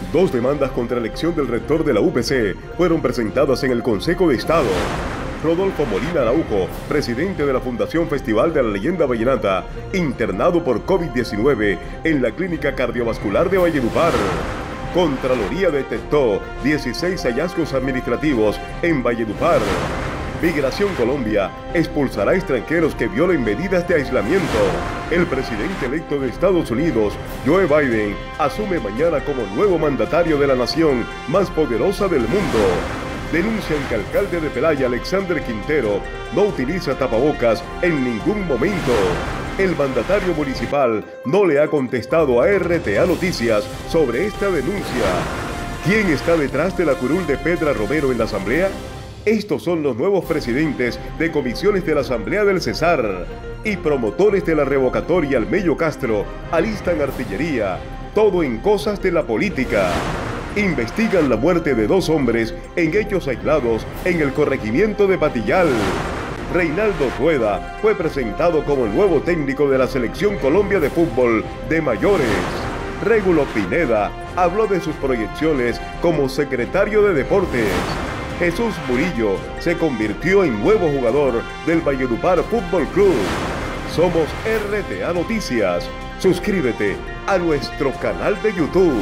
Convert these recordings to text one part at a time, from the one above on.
Dos demandas contra la elección del rector de la UPC fueron presentadas en el Consejo de Estado. Rodolfo Molina Araujo, presidente de la Fundación Festival de la Leyenda Vallenata, internado por COVID-19 en la Clínica Cardiovascular de Valledupar. Contraloría detectó 16 hallazgos administrativos en Valledupar. Migración Colombia expulsará extranjeros que violen medidas de aislamiento. El presidente electo de Estados Unidos, Joe Biden, asume mañana como nuevo mandatario de la nación más poderosa del mundo. Denuncian que el alcalde de Pelaya, Alexander Quintero, no utiliza tapabocas en ningún momento. El mandatario municipal no le ha contestado a RTA Noticias sobre esta denuncia. ¿Quién está detrás de la curul de Pedra Romero en la Asamblea? Estos son los nuevos presidentes de comisiones de la Asamblea del Cesar. Y promotores de la revocatoria Almeyo Castro alistan artillería, todo en cosas de la política. Investigan la muerte de dos hombres en hechos aislados en el corregimiento de Patillal. Reinaldo Rueda fue presentado como el nuevo técnico de la Selección Colombia de Fútbol de mayores. Régulo Pineda habló de sus proyecciones como secretario de Deportes. Jesús Murillo se convirtió en nuevo jugador del Valledupar Fútbol Club. Somos RTA Noticias. Suscríbete a nuestro canal de YouTube.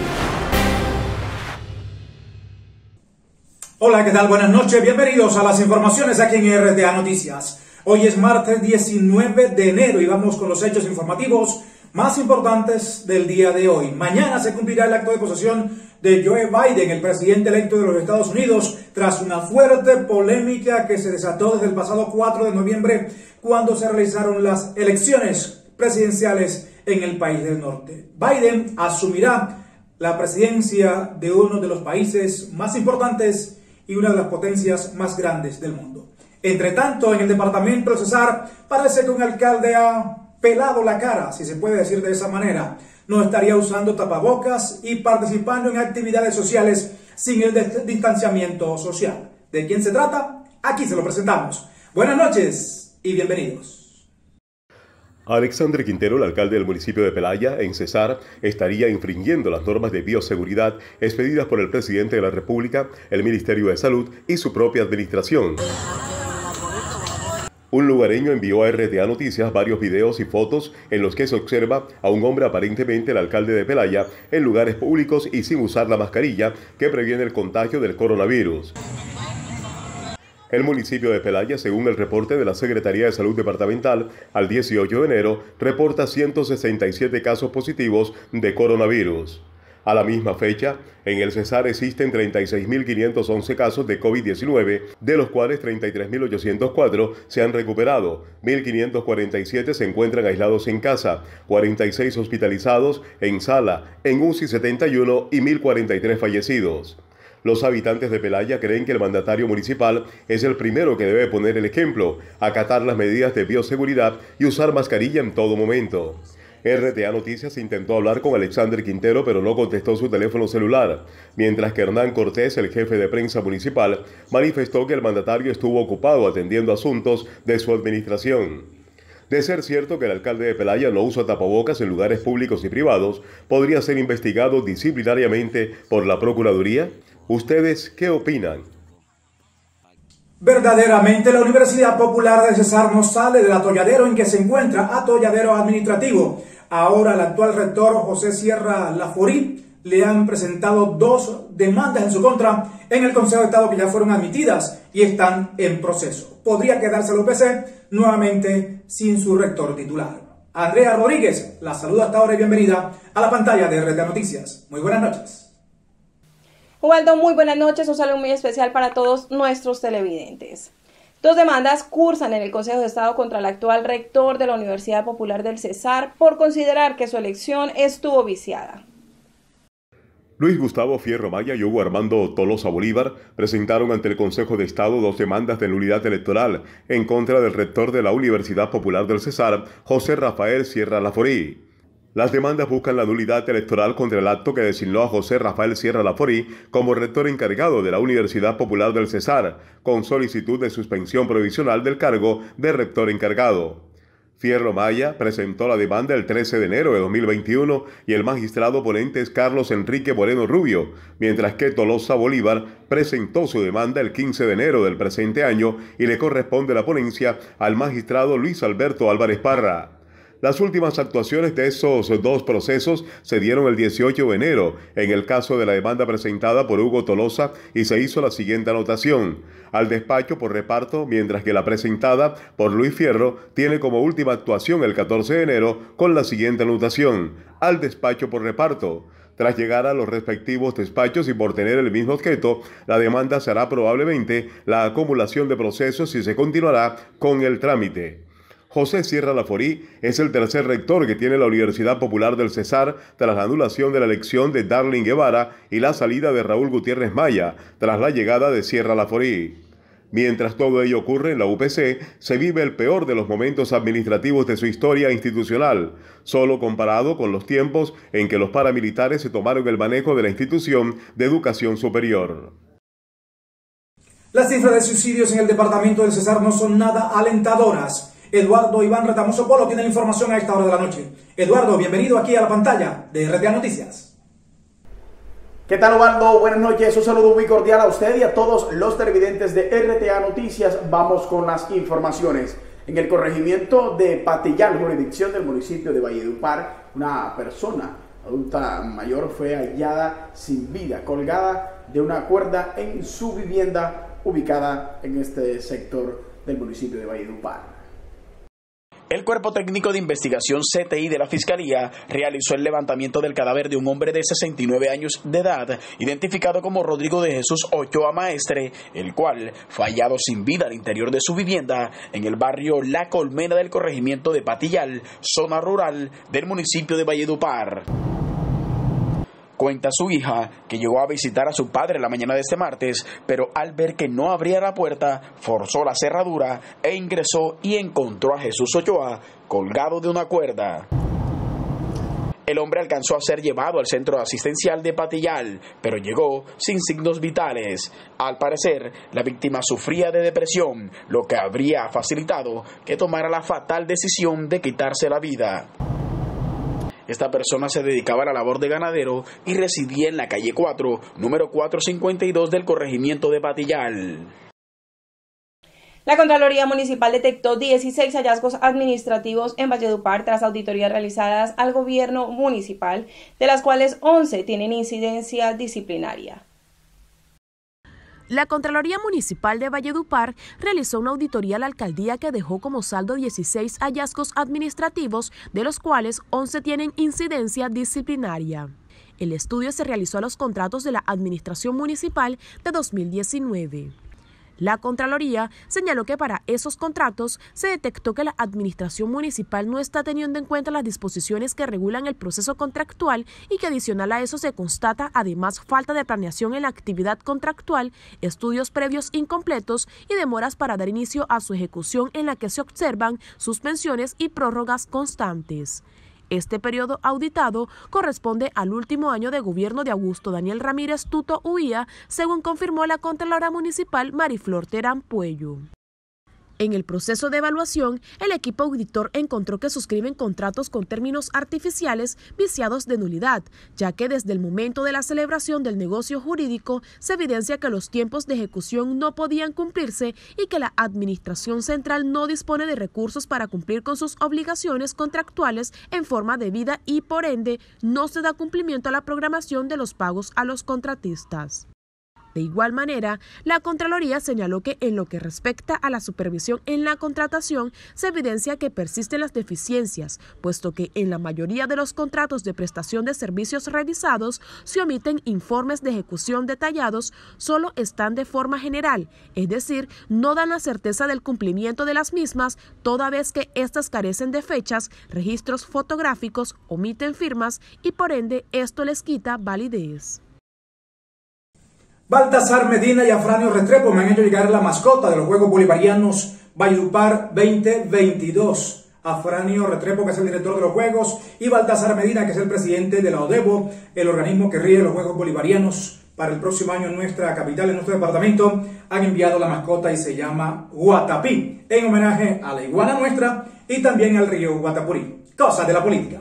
Hola, ¿qué tal? Buenas noches. Bienvenidos a las informaciones aquí en RTA Noticias. Hoy es martes 19 de enero y vamos con los hechos informativos más importantes del día de hoy. Mañana se cumplirá el acto de posesión de Joe Biden, el presidente electo de los Estados Unidos, tras una fuerte polémica que se desató desde el pasado 4 de noviembre, cuando se realizaron las elecciones presidenciales en el país del norte. Biden asumirá la presidencia de uno de los países más importantes y una de las potencias más grandes del mundo. Entre tanto, en el departamento del Cesar, parece que un alcalde ha pelado la cara, si se puede decir de esa manera. No estaría usando tapabocas y participando en actividades sociales sin el distanciamiento social. ¿De quién se trata? Aquí se lo presentamos. Buenas noches y bienvenidos. Alexander Quintero, el alcalde del municipio de Pelaya, en Cesar, estaría infringiendo las normas de bioseguridad expedidas por el presidente de la República, el Ministerio de Salud y su propia administración. Un lugareño envió a RTA Noticias varios videos y fotos en los que se observa a un hombre, aparentemente el alcalde de Pelaya, en lugares públicos y sin usar la mascarilla que previene el contagio del coronavirus. El municipio de Pelaya, según el reporte de la Secretaría de Salud Departamental, al 18 de enero, reporta 167 casos positivos de coronavirus. A la misma fecha, en el Cesar existen 36.511 casos de COVID-19, de los cuales 33.804 se han recuperado, 1.547 se encuentran aislados en casa, 46 hospitalizados en sala, en UCI 71 y 1.043 fallecidos. Los habitantes de Pelaya creen que el mandatario municipal es el primero que debe poner el ejemplo, acatar las medidas de bioseguridad y usar mascarilla en todo momento. RTA Noticias intentó hablar con Alexander Quintero, pero no contestó su teléfono celular, mientras que Hernán Cortés, el jefe de prensa municipal, manifestó que el mandatario estuvo ocupado atendiendo asuntos de su administración. De ser cierto que el alcalde de Pelaya no usa tapabocas en lugares públicos y privados, ¿podría ser investigado disciplinariamente por la Procuraduría? ¿Ustedes qué opinan? Verdaderamente la Universidad Popular del Cesar no sale del atolladero en que se encuentra, atolladero administrativo. Ahora el actual rector José Sierra Laforí le han presentado dos demandas en su contra en el Consejo de Estado que ya fueron admitidas y están en proceso. Podría quedarse la UPC nuevamente sin su rector titular. Andrea Rodríguez, la saluda hasta ahora y bienvenida a la pantalla de RTA Noticias. Muy buenas noches. Ubaldo, muy buenas noches, un saludo muy especial para todos nuestros televidentes. Dos demandas cursan en el Consejo de Estado contra el actual rector de la Universidad Popular del Cesar por considerar que su elección estuvo viciada. Luis Gustavo Fierro Maya y Hugo Armando Tolosa Bolívar presentaron ante el Consejo de Estado dos demandas de nulidad electoral en contra del rector de la Universidad Popular del Cesar, José Rafael Sierra Laforí. Las demandas buscan la nulidad electoral contra el acto que designó a José Rafael Sierra Laforí como rector encargado de la Universidad Popular del Cesar, con solicitud de suspensión provisional del cargo de rector encargado. Fierro Maya presentó la demanda el 13 de enero de 2021 y el magistrado ponente es Carlos Enrique Moreno Rubio, mientras que Tolosa Bolívar presentó su demanda el 15 de enero del presente año y le corresponde la ponencia al magistrado Luis Alberto Álvarez Parra. Las últimas actuaciones de esos dos procesos se dieron el 18 de enero en el caso de la demanda presentada por Hugo Tolosa y se hizo la siguiente anotación: al despacho por reparto, mientras que la presentada por Luis Fierro tiene como última actuación el 14 de enero con la siguiente anotación: al despacho por reparto. Tras llegar a los respectivos despachos y por tener el mismo objeto, la demanda será probablemente la acumulación de procesos y se continuará con el trámite. José Sierra Laforí es el tercer rector que tiene la Universidad Popular del Cesar tras la anulación de la elección de Darling Guevara y la salida de Raúl Gutiérrez Maya tras la llegada de Sierra Laforí. Mientras todo ello ocurre en la UPC, se vive el peor de los momentos administrativos de su historia institucional, solo comparado con los tiempos en que los paramilitares se tomaron el manejo de la institución de educación superior. Las cifras de suicidios en el departamento del Cesar no son nada alentadoras. Eduardo Iván Retamoso Polo tiene la información a esta hora de la noche. Eduardo, bienvenido aquí a la pantalla de RTA Noticias. ¿Qué tal, Ubaldo? Buenas noches, un saludo muy cordial a usted y a todos los televidentes de RTA Noticias. Vamos con las informaciones. En el corregimiento de Patillal, jurisdicción del municipio de Valledupar, una persona adulta mayor fue hallada sin vida, colgada de una cuerda en su vivienda ubicada en este sector del municipio de Valledupar. El Cuerpo Técnico de Investigación CTI de la Fiscalía realizó el levantamiento del cadáver de un hombre de 69 años de edad, identificado como Rodrigo de Jesús Ochoa Maestre, el cual fue hallado sin vida al interior de su vivienda en el barrio La Colmena del corregimiento de Patillal, zona rural del municipio de Valledupar. Cuenta su hija que llegó a visitar a su padre la mañana de este martes, pero al ver que no abría la puerta, forzó la cerradura e ingresó y encontró a Jesús Ochoa colgado de una cuerda. El hombre alcanzó a ser llevado al centro asistencial de Patillal, pero llegó sin signos vitales. Al parecer, la víctima sufría de depresión, lo que habría facilitado que tomara la fatal decisión de quitarse la vida. Esta persona se dedicaba a la labor de ganadero y residía en la calle 4, número 452 del corregimiento de Patillal. La Contraloría Municipal detectó 16 hallazgos administrativos en Valledupar tras auditorías realizadas al gobierno municipal, de las cuales 11 tienen incidencia disciplinaria. La Contraloría Municipal de Valledupar realizó una auditoría a la alcaldía que dejó como saldo 16 hallazgos administrativos, de los cuales 11 tienen incidencia disciplinaria. El estudio se realizó a los contratos de la Administración Municipal de 2019. La Contraloría señaló que para esos contratos se detectó que la Administración Municipal no está teniendo en cuenta las disposiciones que regulan el proceso contractual y que adicional a eso se constata además falta de planeación en la actividad contractual, estudios previos incompletos y demoras para dar inicio a su ejecución, en la que se observan suspensiones y prórrogas constantes. Este periodo auditado corresponde al último año de gobierno de Augusto Daniel Ramírez Tuto Uía, según confirmó la Contralora Municipal Mariflor Terán Puello. En el proceso de evaluación, el equipo auditor encontró que suscriben contratos con términos artificiales viciados de nulidad, ya que desde el momento de la celebración del negocio jurídico se evidencia que los tiempos de ejecución no podían cumplirse y que la Administración Central no dispone de recursos para cumplir con sus obligaciones contractuales en forma debida y, por ende, no se da cumplimiento a la programación de los pagos a los contratistas. De igual manera, la Contraloría señaló que en lo que respecta a la supervisión en la contratación, se evidencia que persisten las deficiencias, puesto que en la mayoría de los contratos de prestación de servicios revisados se omiten informes de ejecución detallados, solo están de forma general, es decir, no dan la certeza del cumplimiento de las mismas, toda vez que éstas carecen de fechas, registros fotográficos, omiten firmas y por ende esto les quita validez. Baltasar Medina y Afranio Restrepo me han hecho llegar la mascota de los Juegos Bolivarianos Valledupar 2022. Afranio Restrepo, que es el director de los Juegos, y Baltasar Medina, que es el presidente de la ODEBO, el organismo que rige los Juegos Bolivarianos para el próximo año en nuestra capital, en nuestro departamento, han enviado la mascota y se llama Guatapí, en homenaje a la iguana nuestra y también al río Guatapurí. Cosas de la política.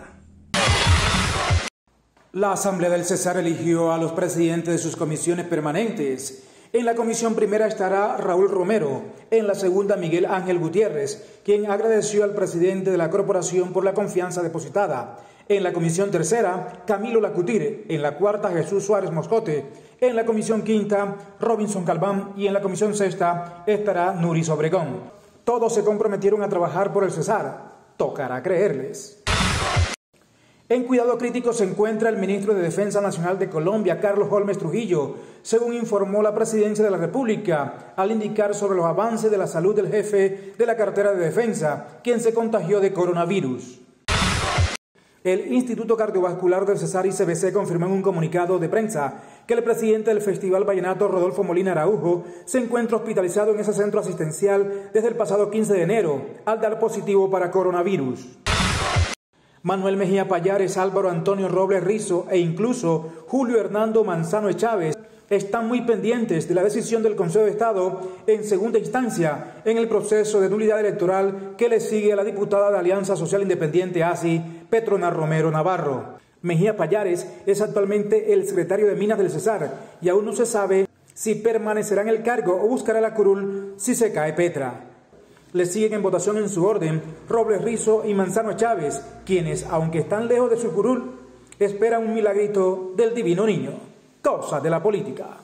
La Asamblea del Cesar eligió a los presidentes de sus comisiones permanentes. En la comisión primera estará Raúl Romero, en la segunda Miguel Ángel Gutiérrez, quien agradeció al presidente de la corporación por la confianza depositada. En la comisión tercera, Camilo Lacutir, en la cuarta Jesús Suárez Moscote, en la comisión quinta, Robinson Calván y en la comisión sexta estará Nuris Obregón. Todos se comprometieron a trabajar por el Cesar. Tocará creerles. En cuidado crítico se encuentra el ministro de Defensa Nacional de Colombia, Carlos Holmes Trujillo, según informó la Presidencia de la República, al indicar sobre los avances de la salud del jefe de la cartera de defensa, quien se contagió de coronavirus. El Instituto Cardiovascular del Cesar ICBC confirmó en un comunicado de prensa que el presidente del Festival Vallenato, Rodolfo Molina Araujo, se encuentra hospitalizado en ese centro asistencial desde el pasado 15 de enero, al dar positivo para coronavirus. Manuel Mejía Payares, Álvaro Antonio Robles Rizo e incluso Julio Hernando Manzano Chávez están muy pendientes de la decisión del Consejo de Estado en segunda instancia en el proceso de nulidad electoral que le sigue a la diputada de Alianza Social Independiente ASI, Petrona Romero Navarro. Mejía Payares es actualmente el secretario de Minas del Cesar y aún no se sabe si permanecerá en el cargo o buscará la curul si se cae Petra. Le siguen en votación en su orden Robles Rizo y Manzano Chávez, quienes, aunque están lejos de su curul, esperan un milagrito del divino niño. Cosas de la política.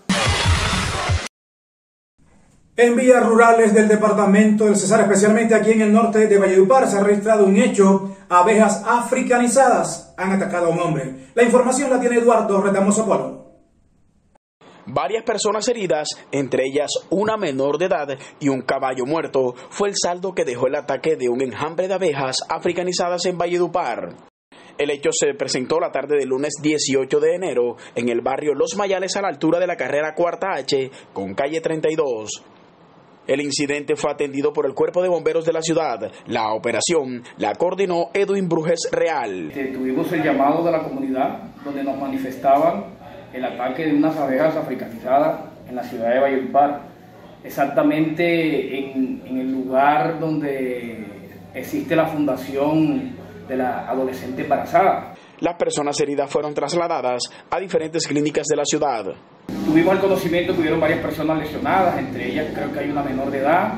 En vías rurales del departamento del Cesar, especialmente aquí en el norte de Valledupar, se ha registrado un hecho. Abejas africanizadas han atacado a un hombre. La información la tiene Eduardo Retamoso Polo. Varias personas heridas, entre ellas una menor de edad y un caballo muerto, fue el saldo que dejó el ataque de un enjambre de abejas africanizadas en Valledupar. El hecho se presentó la tarde del lunes 18 de enero en el barrio Los Mayales, a la altura de la carrera Cuarta H con calle 32. El incidente fue atendido por el Cuerpo de Bomberos de la ciudad. La operación la coordinó Edwin Brujes Real. Tuvimos el llamado de la comunidad donde nos manifestaban el ataque de unas abejas africanizadas en la ciudad de Valledupar, exactamente en el lugar donde existe la fundación de la adolescente embarazada. Las personas heridas fueron trasladadas a diferentes clínicas de la ciudad. Tuvimos el conocimiento que hubieron varias personas lesionadas, entre ellas creo que hay una menor de edad.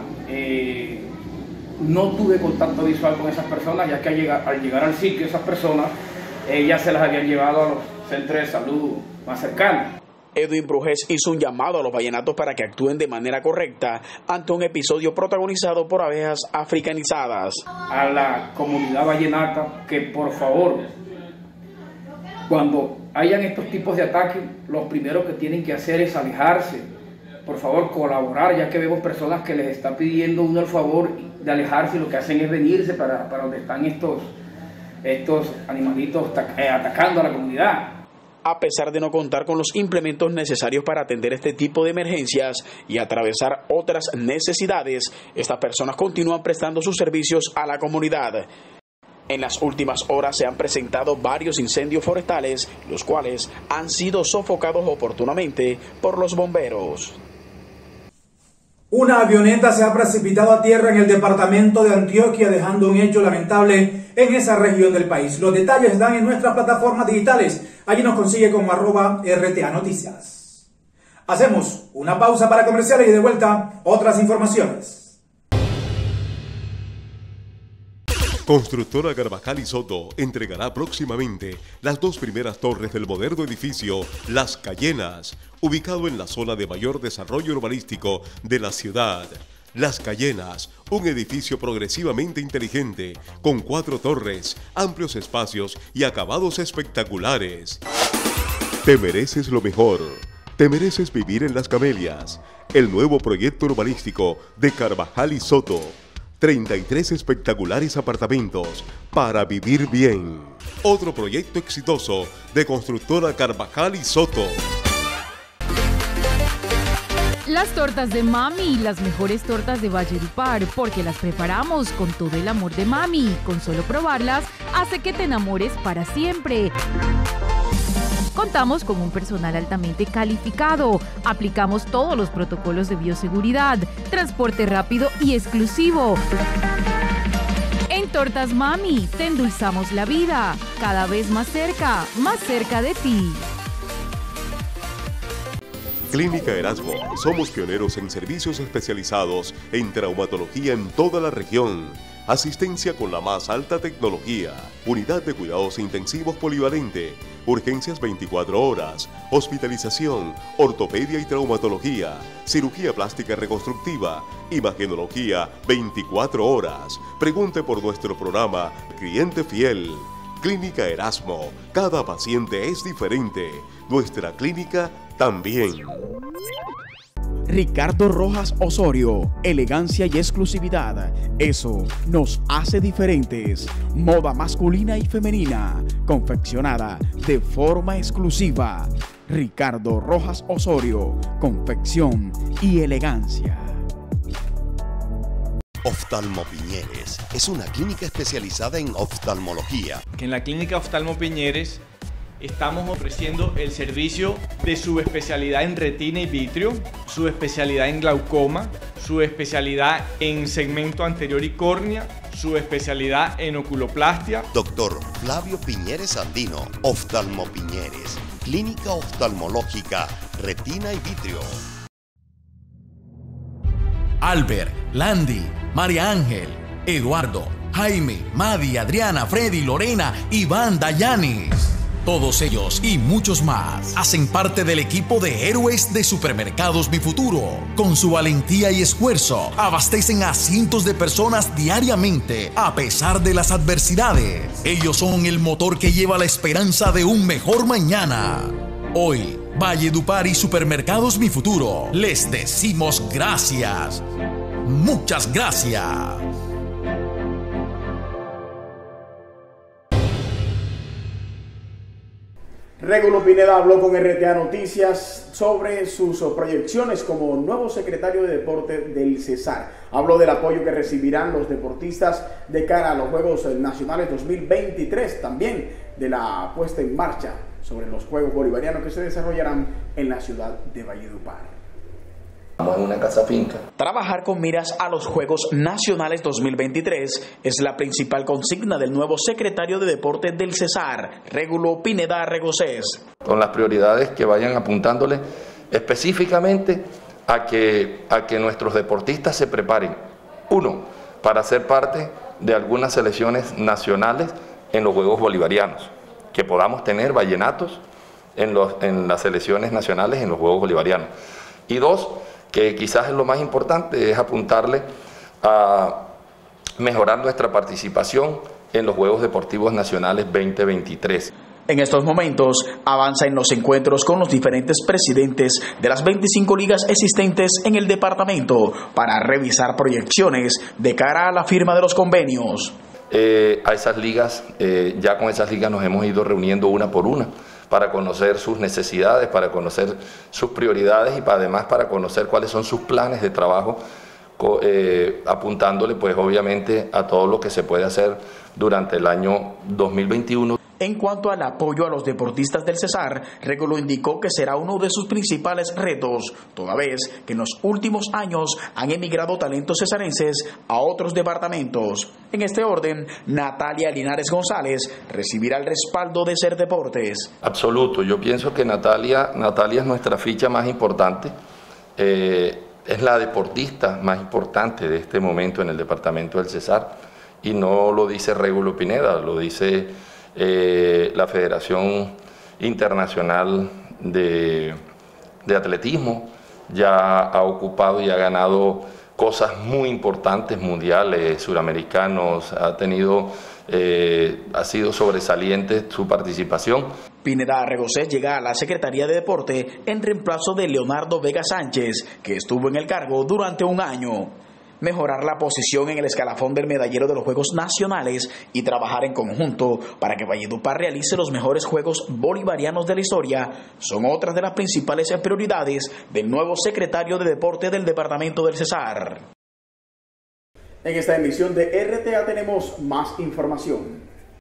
No tuve contacto visual con esas personas, ya que al llegar al sitio esas personas ya se las habían llevado a los centros de salud más cercanos. Edwin Brujes hizo un llamado a los vallenatos para que actúen de manera correcta ante un episodio protagonizado por abejas africanizadas. A la comunidad vallenata que por favor, cuando hayan estos tipos de ataques, lo primero que tienen que hacer es alejarse. Por favor, colaborar, ya que vemos personas que les está pidiendo uno el favor de alejarse y lo que hacen es venirse para donde están estos animalitos atacando a la comunidad. A pesar de no contar con los implementos necesarios para atender este tipo de emergencias y atravesar otras necesidades, estas personas continúan prestando sus servicios a la comunidad. En las últimas horas se han presentado varios incendios forestales, los cuales han sido sofocados oportunamente por los bomberos. Una avioneta se ha precipitado a tierra en el departamento de Antioquia, dejando un hecho lamentable en esa región del país. Los detalles están en nuestras plataformas digitales. Allí nos consigue como @RTA Noticias. Hacemos una pausa para comerciales y de vuelta otras informaciones. Constructora Carvajal y Soto entregará próximamente las 2 primeras torres del moderno edificio Las Cayenas, ubicado en la zona de mayor desarrollo urbanístico de la ciudad. Las Cayenas, un edificio progresivamente inteligente, con 4 torres, amplios espacios y acabados espectaculares. Te mereces lo mejor. Te mereces vivir en Las Camelias, el nuevo proyecto urbanístico de Carvajal y Soto. 33 espectaculares apartamentos para vivir bien. Otro proyecto exitoso de Constructora Carvajal y Soto. Las tortas de Mami, las mejores tortas de Valledupar, porque las preparamos con todo el amor de Mami. Con solo probarlas, hace que te enamores para siempre. Contamos con un personal altamente calificado, aplicamos todos los protocolos de bioseguridad, transporte rápido y exclusivo. En Tortas Mami, te endulzamos la vida, cada vez más cerca de ti. Clínica Erasmo. Somos pioneros en servicios especializados en traumatología en toda la región. Asistencia con la más alta tecnología. Unidad de cuidados intensivos polivalente. Urgencias 24 horas. Hospitalización. Ortopedia y traumatología. Cirugía plástica reconstructiva. Imagenología 24 horas. Pregunte por nuestro programa Cliente Fiel. Clínica Erasmo. Cada paciente es diferente. Nuestra clínica también. Ricardo Rojas Osorio, elegancia y exclusividad, eso nos hace diferentes. Moda masculina y femenina, confeccionada de forma exclusiva. Ricardo Rojas Osorio, confección y elegancia. Oftalmo Piñeres es una clínica especializada en oftalmología. En la clínica Oftalmo Piñeres estamos ofreciendo el servicio de subespecialidad en retina y vitrio, subespecialidad en glaucoma, subespecialidad en segmento anterior y córnea, subespecialidad en oculoplastia. Doctor Flavio Piñeres Andino, Oftalmo Piñeres, clínica oftalmológica, retina y vitrio. Albert, Landy, María Ángel, Eduardo, Jaime, Madi, Adriana, Freddy, Lorena, Iván, Dayanis. Todos ellos y muchos más hacen parte del equipo de héroes de Supermercados Mi Futuro. Con su valentía y esfuerzo, abastecen a cientos de personas diariamente, a pesar de las adversidades. Ellos son el motor que lleva la esperanza de un mejor mañana. Hoy, Valledupar y Supermercados Mi Futuro, les decimos gracias. Muchas gracias. Régulo Pineda habló con RTA Noticias sobre sus proyecciones como nuevo secretario de Deporte del Cesar. Habló del apoyo que recibirán los deportistas de cara a los Juegos Nacionales 2023, también de la puesta en marcha sobre los Juegos Bolivarianos que se desarrollarán en la ciudad de Valledupar. Estamos en una casa finca. Trabajar con miras a los Juegos Nacionales 2023 es la principal consigna del nuevo secretario de Deportes del Cesar, Régulo Pineda Regocés. Con las prioridades que vayan apuntándole específicamente a que nuestros deportistas se preparen. Uno, para ser parte de algunas selecciones nacionales en los Juegos Bolivarianos, que podamos tener vallenatos en las selecciones nacionales en los Juegos Bolivarianos. Y dos, que quizás es lo más importante, es apuntarle a mejorar nuestra participación en los Juegos Deportivos Nacionales 2023. En estos momentos avanza en los encuentros con los diferentes presidentes de las 25 ligas existentes en el departamento para revisar proyecciones de cara a la firma de los convenios. A esas ligas, ya con esas ligas nos hemos ido reuniendo una por una, para conocer sus necesidades, para conocer sus prioridades y además para conocer cuáles son sus planes de trabajo, apuntándole pues obviamente a todo lo que se puede hacer durante el año 2021. En cuanto al apoyo a los deportistas del Cesar, Régulo indicó que será uno de sus principales retos, toda vez que en los últimos años han emigrado talentos cesarenses a otros departamentos. En este orden, Natalia Linares González recibirá el respaldo de Ser Deportes. Absoluto, yo pienso que Natalia es nuestra ficha más importante, es la deportista más importante de este momento en el departamento del Cesar, y no lo dice Régulo Pineda, lo dice la Federación Internacional de Atletismo. Ya ha ocupado y ha ganado cosas muy importantes, mundiales, suramericanos, ha sido sobresaliente su participación. Pineda Regocés llega a la Secretaría de Deporte en reemplazo de Leonardo Vega Sánchez, que estuvo en el cargo durante un año. Mejorar la posición en el escalafón del medallero de los Juegos Nacionales y trabajar en conjunto para que Valledupar realice los mejores Juegos Bolivarianos de la historia son otras de las principales prioridades del nuevo secretario de Deporte del Departamento del Cesar. En esta emisión de RTA tenemos más información.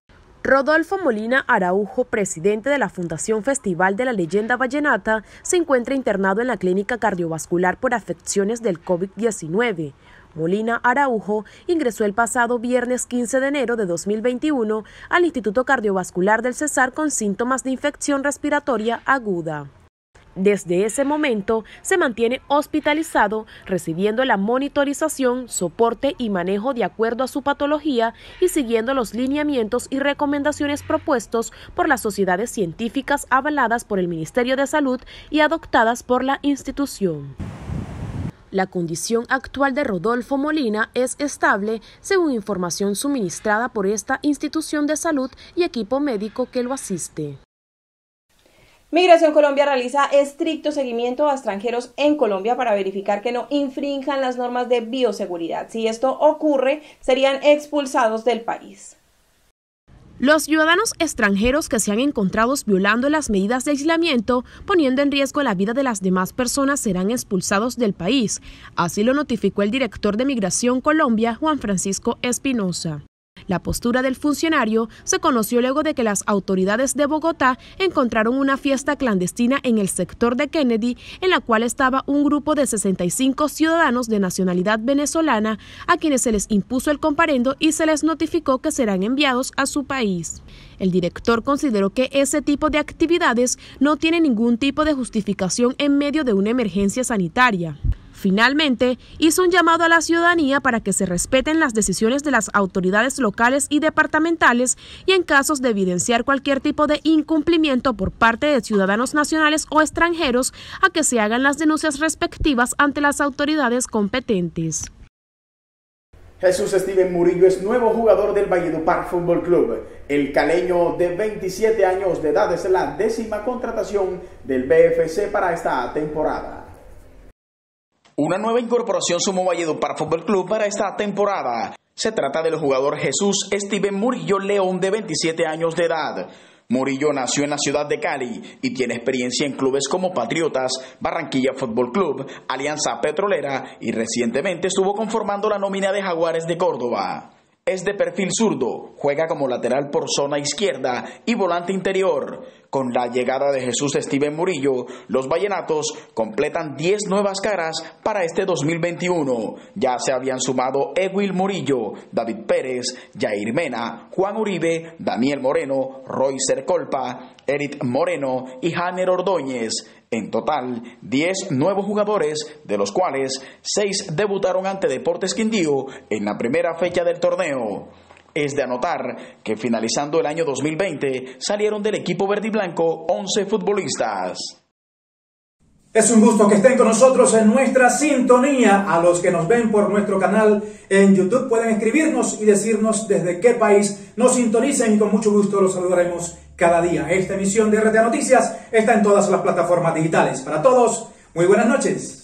Rodolfo Molina Araujo, presidente de la Fundación Festival de la Leyenda Vallenata, se encuentra internado en la clínica cardiovascular por afecciones del COVID-19. Molina Araujo ingresó el pasado viernes 15 de enero de 2021 al Instituto Cardiovascular del Cesar con síntomas de infección respiratoria aguda. Desde ese momento se mantiene hospitalizado, recibiendo la monitorización, soporte y manejo de acuerdo a su patología y siguiendo los lineamientos y recomendaciones propuestos por las sociedades científicas avaladas por el Ministerio de Salud y adoptadas por la institución. La condición actual de Rodolfo Molina es estable, según información suministrada por esta institución de salud y equipo médico que lo asiste. Migración Colombia realiza estricto seguimiento a extranjeros en Colombia para verificar que no infrinjan las normas de bioseguridad. Si esto ocurre, serían expulsados del país. Los ciudadanos extranjeros que sean encontrados violando las medidas de aislamiento, poniendo en riesgo la vida de las demás personas, serán expulsados del país. Así lo notificó el director de Migración Colombia, Juan Francisco Espinosa. La postura del funcionario se conoció luego de que las autoridades de Bogotá encontraron una fiesta clandestina en el sector de Kennedy, en la cual estaba un grupo de 65 ciudadanos de nacionalidad venezolana, a quienes se les impuso el comparendo y se les notificó que serán enviados a su país. El director consideró que ese tipo de actividades no tiene ningún tipo de justificación en medio de una emergencia sanitaria. Finalmente, hizo un llamado a la ciudadanía para que se respeten las decisiones de las autoridades locales y departamentales y en casos de evidenciar cualquier tipo de incumplimiento por parte de ciudadanos nacionales o extranjeros, a que se hagan las denuncias respectivas ante las autoridades competentes. Jesús Steven Murillo es nuevo jugador del Valledupar Fútbol Club. El caleño de 27 años de edad es la 10ª contratación del BFC para esta temporada. Una nueva incorporación sumó Valledupar Fútbol Club para esta temporada. Se trata del jugador Jesús Steven Murillo León, de 27 años de edad. Murillo nació en la ciudad de Cali y tiene experiencia en clubes como Patriotas, Barranquilla Fútbol Club, Alianza Petrolera y recientemente estuvo conformando la nómina de Jaguares de Córdoba. Es de perfil zurdo, juega como lateral por zona izquierda y volante interior. Con la llegada de Jesús Steven Murillo, los vallenatos completan 10 nuevas caras para este 2021. Ya se habían sumado Ewil Murillo, David Pérez, Jair Mena, Juan Uribe, Daniel Moreno, Roycer Colpa, Eric Moreno y Janer Ordóñez. En total, 10 nuevos jugadores, de los cuales 6 debutaron ante Deportes Quindío en la primera fecha del torneo. Es de anotar que finalizando el año 2020 salieron del equipo verde y blanco 11 futbolistas. Es un gusto que estén con nosotros en nuestra sintonía. A los que nos ven por nuestro canal en YouTube pueden escribirnos y decirnos desde qué país nos sintonicen y con mucho gusto los saludaremos cada día. Esta emisión de RTA Noticias está en todas las plataformas digitales. Para todos, muy buenas noches.